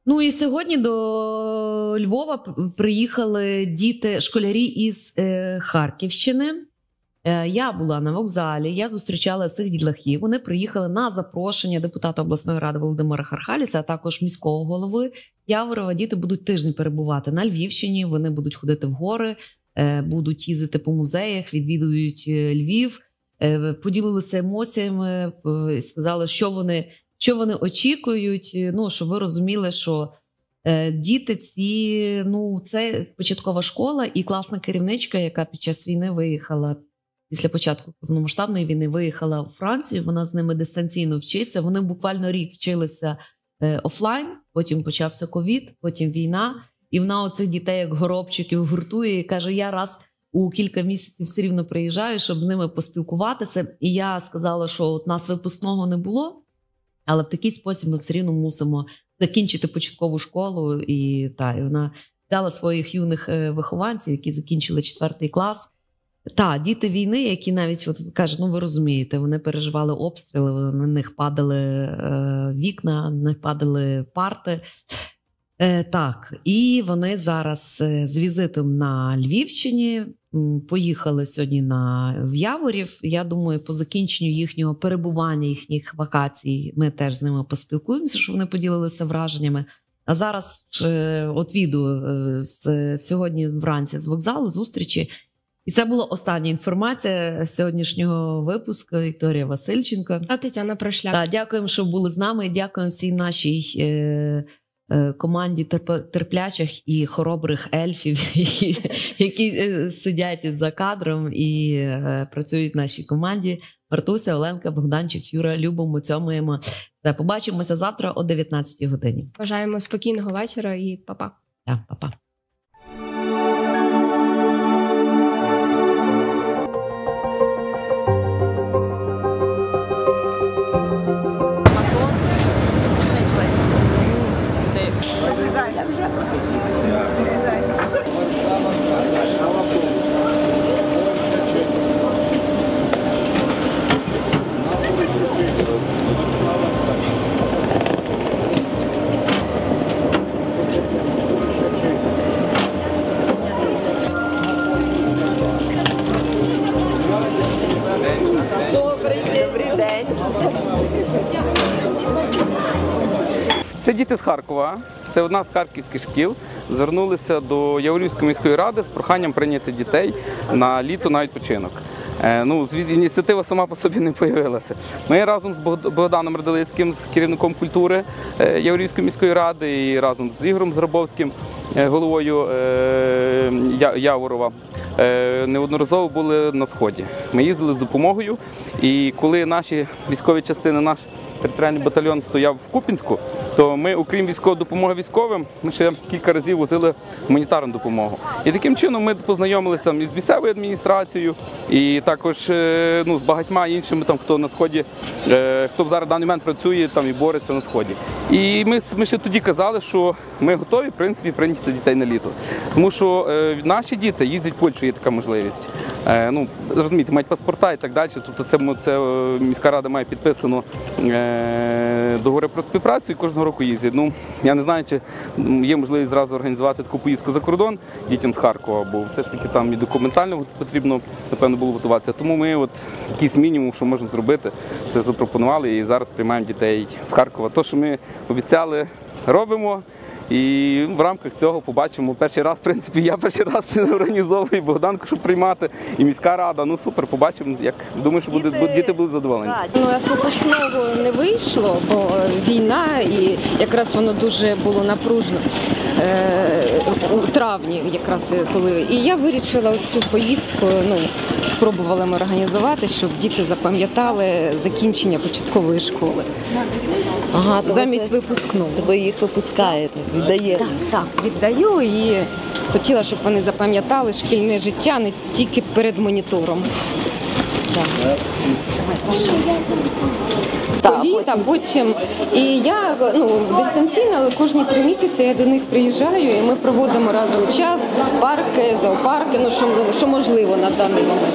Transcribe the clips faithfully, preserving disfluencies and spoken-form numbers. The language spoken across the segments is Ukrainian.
Ну і сьогодні до Львова приїхали діти, школярі із е, Харківщини. Е, я була на вокзалі, я зустрічала цих дітлахів. Вони приїхали на запрошення депутата обласної ради Володимира Хархаліса, а також міського голови Яворова. Діти будуть тиждень перебувати на Львівщині, вони будуть ходити в гори, е, будуть їздити по музеях, відвідують Львів. Е, поділилися емоціями, е, сказали, що вони... Що вони очікують, ну, щоб ви розуміли, що е, діти ці, ну, це початкова школа і класна керівничка, яка під час війни виїхала, після початку повномасштабної війни виїхала у Францію, вона з ними дистанційно вчиться, вони буквально рік вчилися е, офлайн, потім почався ковід, потім війна, і вона оцих дітей, як горобчиків, гуртує і каже, я раз у кілька місяців все рівно приїжджаю, щоб з ними поспілкуватися, і я сказала, що от нас випускного не було, але в такий спосіб ми все рівно мусимо закінчити початкову школу. І, та, і вона дала своїх юних вихованців, які закінчили четвертий клас. Та, діти війни, які навіть, от кажуть, ну ви розумієте, вони переживали обстріли, на них падали е, вікна, на них падали парти. Е, так, і вони зараз з візитом на Львівщині поїхали сьогодні на в Яворів. Я думаю, по закінченню їхнього перебування, їхніх вакацій, ми теж з ними поспілкуємося, щоб вони поділилися враженнями. А зараз от відео з сьогодні вранці з вокзалу, зустрічі. І це була остання інформація сьогоднішнього випуску. Вікторія Васильченко. А Тетяна Прошляк. Так, дякуємо, що були з нами. Дякуємо всій нашій е, е, команді терп, терплячих і хоробрих ельфів, які, які е, сидять за кадром і е, працюють в нашій команді. Мартуся, Оленка, Богданчик, Юра. Любимо, цьомуємо. Побачимося завтра о дев'ятнадцятій годині. Бажаємо спокійного вечора і па-па. Так, па-па. Це діти з Харкова, це одна з харківських шкіл. Звернулися до Яворівської міської ради з проханням прийняти дітей на літо на відпочинок. Ну, ініціатива сама по собі не з'явилася. Ми разом з Богданом Радилицьким, з керівником культури Яворівської міської ради, і разом з Ігорем Зрабовським, головою Яворова, неодноразово були на Сході. Ми їздили з допомогою, і коли наші військові частини, наш територіальний батальйон стояв в Куп'янську, то ми, окрім військової допомоги військовим, ми ще кілька разів возили гуманітарну допомогу. І таким чином ми познайомилися з місцевою адміністрацією і також ну, з багатьма іншими, там, хто на Сході, хто зараз в даний момент працює там, і бореться на Сході. І ми, ми ще тоді казали, що ми готові, в принципі, прийняти дітей на літо. Тому що е, наші діти їздять в Польщу, є така можливість. Е, ну, розумієте, мають паспорта і так далі. Тобто це, це міська рада має підписано е, договори про співпрацю і кожного року їздять. Ну, я не знаю, чи є можливість зразу організувати таку поїздку за кордон дітям з Харкова, бо все ж таки там і документально потрібно, напевно, було готуватися. Тому ми от якийсь мінімум, що можемо зробити, це запропонували і зараз приймаємо дітей з Харкова. То, що ми обіцяли, робимо. І в рамках цього побачимо перший раз, в принципі, я перший раз організовую Богданку, щоб приймати, і міська рада. Ну супер, побачимо, як думаю, що діти, буде, діти будуть задоволені. У нас випускного не вийшло, бо війна, і якраз воно дуже було напружено е, у травні, якраз коли. І я вирішила цю поїздку, ну, спробували ми організувати, щоб діти запам'ятали закінчення початкової школи. Ага, замість випускного. Ви їх випускаєте, віддаєте? Так, так, віддаю і хотіла, щоб вони запам'ятали шкільне життя не тільки перед монітором. Так. Ковід, а потім. І я ну, дистанційно, але кожні три місяці я до них приїжджаю і ми проводимо разом час, парки, зоопарки, ну що, що можливо на даний момент.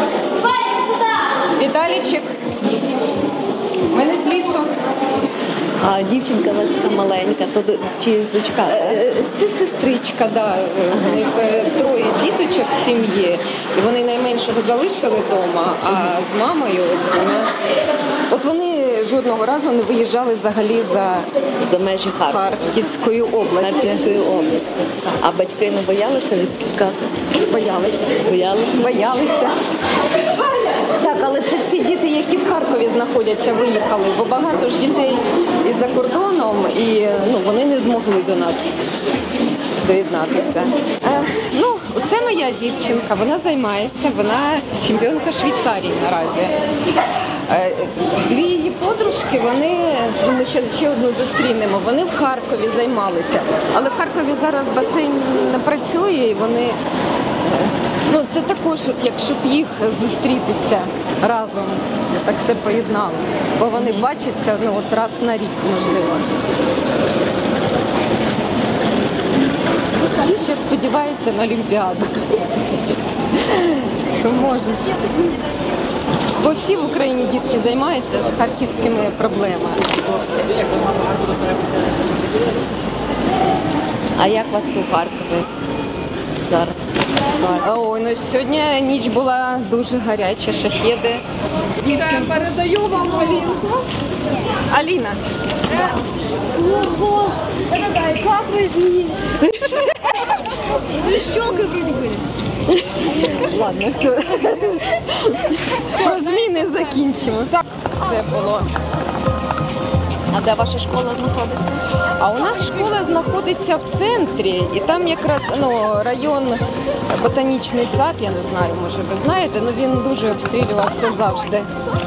Віталійчик, ми не з лісу. А дівчинка у вас така маленька, то до- чиїсь дочка? так? Е, Це сестричка, да. У них е, троє діточок в сім'ї, і вони найменшого залишили вдома, а з мамою от з двома. От вони жодного разу не виїжджали взагалі за За межі Харкова. Харківської області. Харківської області. А батьки не боялися відпускати? Боялися. Боялися? Боялися. Так, але це всі діти, які в Харкові знаходяться, виїхали, бо багато ж дітей і за кордоном, і ну, вони не змогли до нас доєднатися. Е, ну, це моя дівчинка, вона займається, вона чемпіонка Швейцарії наразі. Е, Дві її подружки, вони, ну, ми ще, ще одну зустрінемо, вони в Харкові займалися. Але в Харкові зараз басейн не працює, і вони, е, ну, це також, от, якщо б їх зустрітися разом, так все поєднали. Бо вони бачаться, ну, от раз на рік, можливо. Всі ще сподіваються на Олімпіаду. Що можеш. Бо всі в Україні дітки займаються з харківськими проблемами. А як вас у Харкові зараз? Ой, ну сьогодні ніч була дуже гаряча, шахеди. Я передаю вам Алінку. Аліна. Ого! Да-да-да, и как вы изменились? Вы с челкой вроде были. Ладно, все. Про зміни закінчимо. Так, все було. А де ваша школа знаходиться? А у нас школа знаходиться в центрі, і там якраз ну, район Ботанічний сад, я не знаю, може ви знаєте, але він дуже обстрілювався завжди.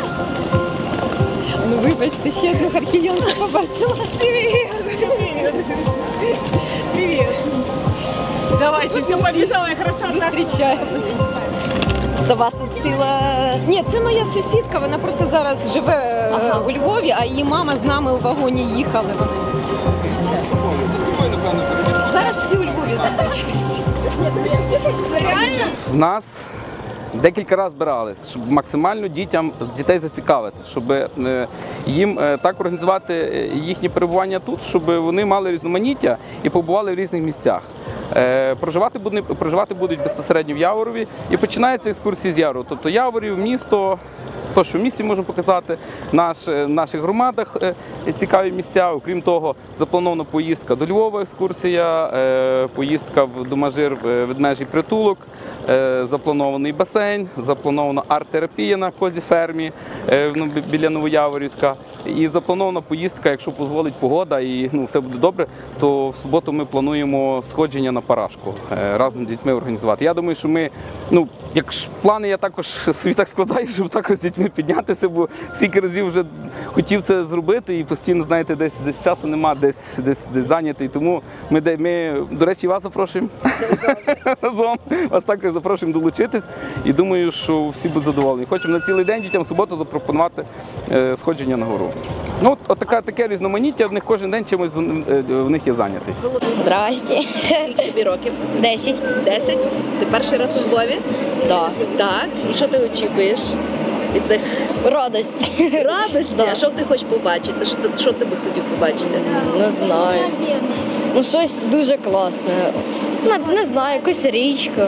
Ну вибачте, ще одну харків'янку побачила. Привет! Привет! Привет! Давайте, все побежала, я хорошо Зустрічаємося. До вас тут ціла... Ні, це моя сусідка, вона просто зараз живе е, Ага. у Львові, а її мама з нами у вагоні їхали. Вони зустрічають. Зараз всі у Львові зустрічаються. Реально? В нас декілька разів збирались, щоб максимально дітям дітей зацікавити, щоб е, їм е, так організувати е, їхнє перебування тут, щоб вони мали різноманіття і побували в різних місцях. Е, Проживати будуть, проживати будуть безпосередньо в Яворові, і починається екскурсії з Явору. Тобто Яворів, місто, то, що в місті можемо показати, наш, в наших громадах е, цікаві місця. Окрім того, запланована поїздка до Львова, екскурсія, е, поїздка в Домажир, е, ведмежий притулок, е, запланований басейн, запланована арт-терапія на козі фермі е, ну, бі- біля Новояворівська. І запланована поїздка, якщо дозволить погода і ну, все буде добре, то в суботу ми плануємо сходження на Парашку е, разом з дітьми організувати. Я думаю, що ми, ну, як ж плани я також собі так складаю, щоб також з дітьми піднятися, бо скільки разів вже хотів це зробити і постійно, знаєте, десь, десь часу нема, десь, десь, десь зайнятий. Тому ми, де- ми, до речі, вас запрошуємо разом. Вас також запрошуємо долучитись і думаю, що всі будуть задоволені. Хочемо на цілий день дітям в суботу запропонувати е, сходження на гору. Ну, от, от така, таке різноманіття, в них кожен день чимось в, е, в них є зайнятий. Здрасте. Скільки тобі років? Десять. Десять? Ти перший раз у Львові? Да. Так. І що ти очікуєш від цих Радость. радості? Да. А що ти хочеш побачити? Що, ти- що ти би хотів побачити? Не знаю. Ну, щось дуже класне. Не, не знаю, якусь річку.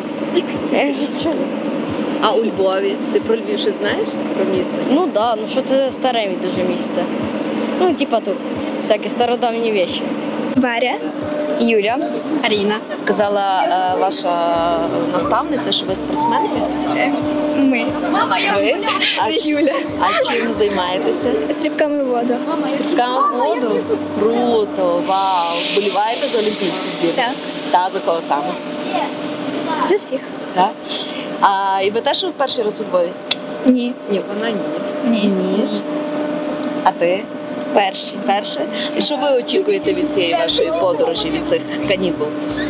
А у Львові? Ти про Львів щось знаєш? Про місто? Ну да, ну що це старе дуже місце. Ну, типа тут всякі стародавні речі. Варя. Юля. Аріна. Казала е, ваша наставниця, що ви спортсменки? Ми. Ви? А, Не Юля. а чим займаєтеся? Стрибками в воду. Стрибками в воду? Круто, вау! Вболіваєте за олімпійську збірну? Так. Та за кого саме? Це всіх. Так? А і ви теж перший раз у Львові? Ні. Ні, вона ні. Ні. Ні. А ти? Перший. Перше? І що ви очікуєте від цієї вашої подорожі, від цих канікул?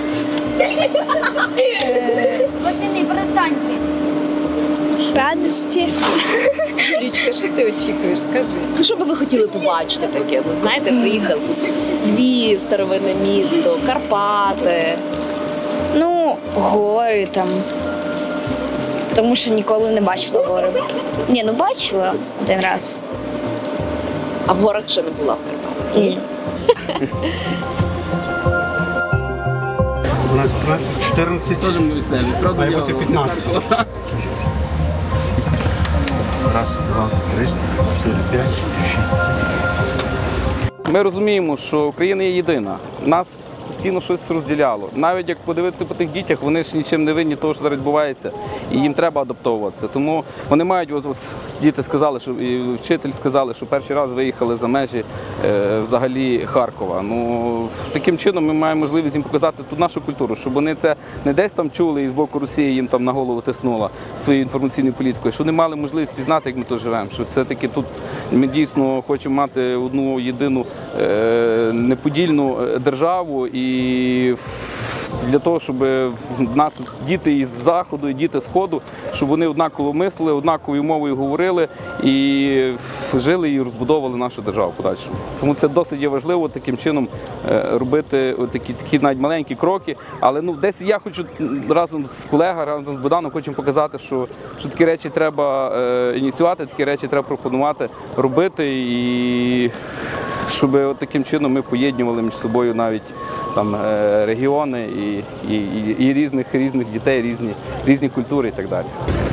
Пацани, братаньки. Радості. Юлічка, що ти очікуєш? Скажи. Ну, що би ви хотіли побачити таке? Ну, знаєте, приїхав тут Львів, старовинне місто, Карпати. Ну, гори там. Тому що ніколи не бачила гори. Ні, ну бачила один раз. А в горах ще не була в Карпатах. Ні. дванадцять, чотирнадцять, Теж ми веселі, правда? має я бути з п'ятнадцять. Харкова. Раз, два, три, чотири, п'ять, шість. Ми розуміємо, що Україна є єдина. Нас постійно щось розділяло. Навіть як подивитися по тих дітях, вони ж нічим не винні того, що зараз відбувається, і їм треба адаптовуватися. Тому вони мають, от, от діти сказали, що і вчитель сказали, що перший раз виїхали за межі е, взагалі Харкова. Ну таким чином ми маємо можливість їм показати тут нашу культуру, щоб вони це не десь там чули і з боку Росії їм там на голову тиснула своєю інформаційною політикою, що вони мали можливість пізнати, як ми тут живемо. Що все-таки тут ми дійсно хочемо мати одну єдину е, неподільну державу, і для того, щоб в нас діти із Заходу і діти з Сходу, щоб вони однаково мислили, однаковою мовою говорили і жили і розбудовували нашу державу в подальшому. Тому це досить є важливо таким чином робити такі, такі навіть маленькі кроки. Але ну, десь я хочу разом з колегами, разом з Богданом хочемо показати, що, що такі речі треба е, ініціювати, такі речі треба пропонувати, робити, і щоб от таким чином ми поєднували між собою навіть там регіони і, і, і різних різних дітей, різні, різні культури і так далі.